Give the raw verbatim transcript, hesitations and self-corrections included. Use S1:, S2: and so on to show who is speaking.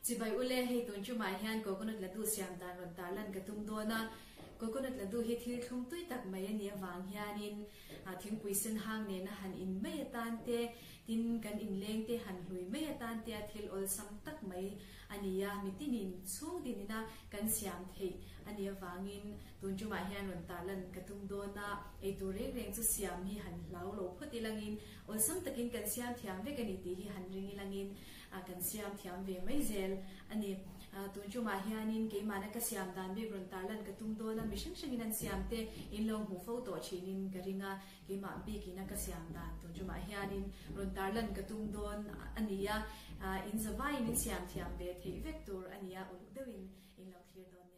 S1: Chibai ule hei tun chu mai hian coconut ladu siam dan ron talan katum dona coconut ladu hi thil thum tui tak mai ani awang hianin a thing puisen hang ne na han in mai tan te tin kan in leng te han hlui mai tan te thil ol sam tak mai ania mitinin chung dinina kan siam thei ani awangin tun chu mai hian ron talan katum dona ei tu re reng chu siam hi han lau lo photi langin ol sam takin kan siam thiam ve kan ti hi han ringi langin a kan siam thiam ve mai zel ani tun chu mai hianin ke mana ka siam dan be ron talan katum dona mishang shangin an siam te in long hu fo to chinin garinga ke ma bi ki na ka siam dan tun chu mai hianin ron talan katum don ania in zawai in siam thiam ve thei vector ania ul dewin in lo clear don